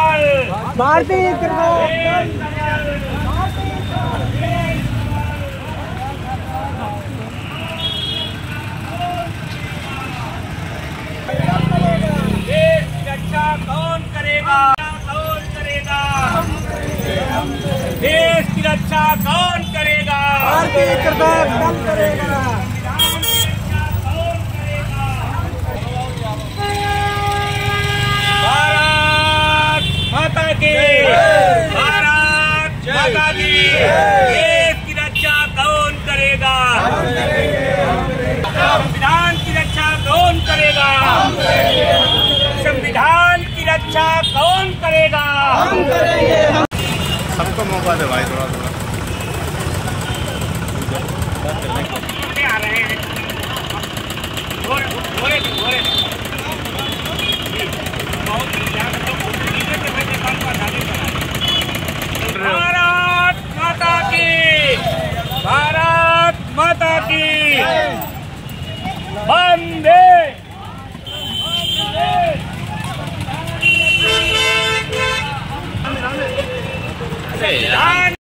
दल, भारतीय किसान दल, देश की रक्षा कौन करेगा? कौन करेगा? देश की रक्षा कौन करेगा? भारतीय किसान दल करेगा। भारत माता की, भारत माता की। देश की रक्षा कौन करेगा? संविधान की रक्षा कौन करेगा? संविधान की रक्षा कौन करेगा? सबको मौका दे भाई, थोड़ा थोड़ा आ रहे हैं। भारत माता की, भारत माता की। वंदे संविधान।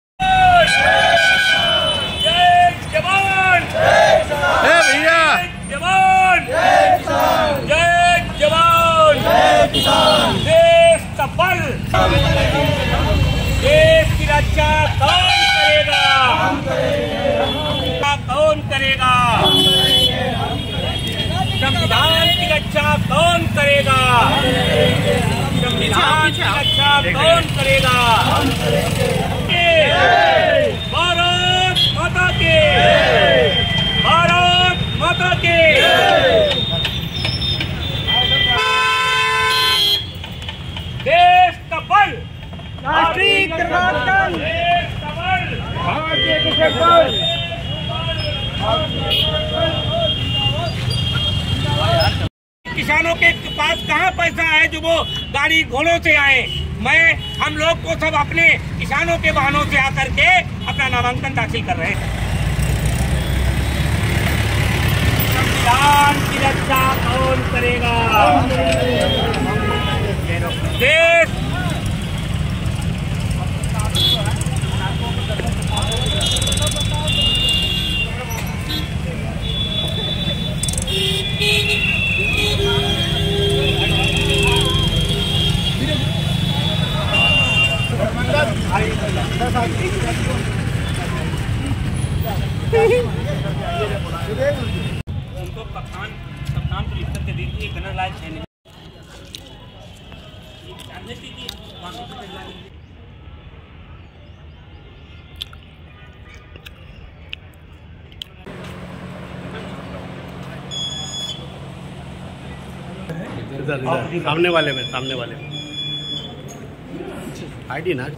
जय जवान, भैया जवान, जय जवान, देश का बल। देश की रक्षा कौन करेगा? कौन करेगा? संविधान की रक्षा कौन करेगा? संविधान की रक्षा कौन करेगा? भारत माता के, भारत माता के। देश का बल, राष्ट्रीय किसान दल, देश का बल, भारतीय किसान दल। किसानों के पास कहाँ पैसा है जो वो गाड़ी घोड़ों से आए? हम लोग को सब अपने किसानों के वाहनों से आकर के अपना नामांकन दाखिल कर रहे हैं। संविधान की रक्षा कौन करेगा? देश उनको कप्तान को लिख करके दीजिए, गनर लाइट है नहीं। सामने वाले में आईडी ना।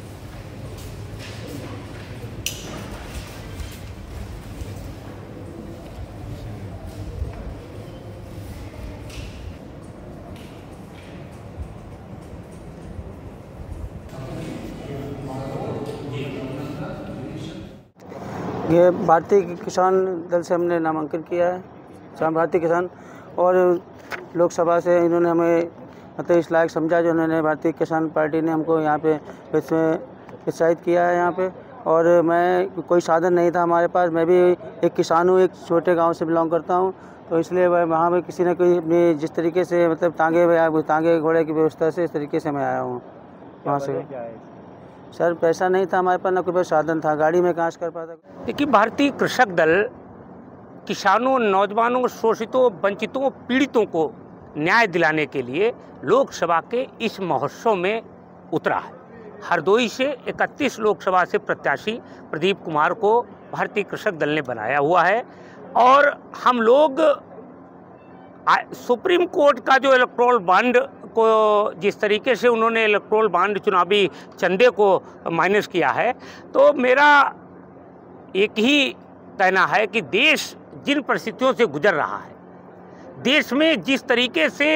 ये भारतीय किसान दल से हमने नामांकन किया है, भारतीय किसान, और लोकसभा से इन्होंने हमें मतलब इस लायक समझा जो उन्होंने भारतीय किसान पार्टी ने हमको यहाँ पे इसमें प्रोत्साहित किया है यहाँ पे। और मैं कोई साधन नहीं था हमारे पास, मैं भी एक किसान हूँ, एक छोटे गांव से बिलोंग करता हूँ, तो इसलिए वहाँ पे किसी ने कोई अपनी जिस तरीके से मतलब तांगे घोड़े की व्यवस्था से इस तरीके से मैं आया हूँ वहाँ से। सर पैसा नहीं था हमारे पास, ना कोई साधन था, गाड़ी में कहाँ से कर पाता। देखिए, भारतीय कृषक दल किसानों, नौजवानों, शोषितों, वंचितों, पीड़ितों को न्याय दिलाने के लिए लोकसभा के इस महोत्सव में उतरा है। हरदोई से 31 लोकसभा से प्रत्याशी प्रदीप कुमार को भारतीय कृषक दल ने बनाया हुआ है। और हम लोग सुप्रीम कोर्ट का जो इलेक्टोरल बॉन्ड को जिस तरीके से उन्होंने इलेक्टोरल बॉन्ड चुनावी चंदे को माइनस किया है, तो मेरा एक ही कहना है कि देश जिन परिस्थितियों से गुजर रहा है, देश में जिस तरीके से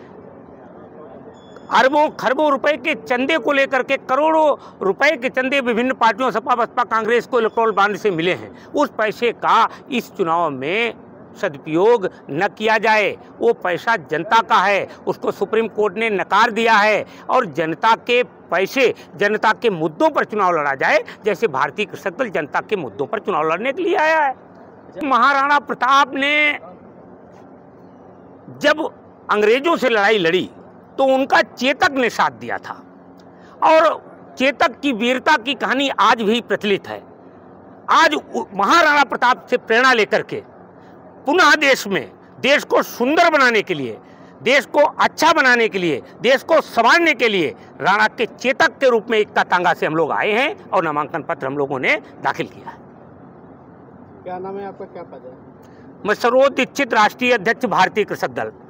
अरबों खरबों रुपए के चंदे को लेकर के करोड़ों रुपए के चंदे विभिन्न पार्टियों सपा बसपा कांग्रेस को इलेक्टोरल बॉन्ड से मिले हैं, उस पैसे का इस चुनाव में सदुपयोग न किया जाए। वो पैसा जनता का है, उसको सुप्रीम कोर्ट ने नकार दिया है और जनता के पैसे, जनता के मुद्दों पर चुनाव लड़ा जाए, जैसे भारतीय कृषक दल जनता के मुद्दों पर चुनाव लड़ने के लिए आया है। महाराणा प्रताप ने जब अंग्रेजों से लड़ाई लड़ी तो उनका चेतक ने साथ दिया था और चेतक की वीरता की कहानी आज भी प्रचलित है। आज महाराणा प्रताप से प्रेरणा लेकर के पुनः देश में, देश को सुंदर बनाने के लिए, देश को अच्छा बनाने के लिए, देश को संभालने के लिए राणा के चेतक के रूप में एकता तांगा से हम लोग आए हैं और नामांकन पत्र हम लोगों ने दाखिल किया है। क्या नाम है आपका, क्या पद है? मैं सरोज दीक्षित, राष्ट्रीय अध्यक्ष भारतीय कृषक दल।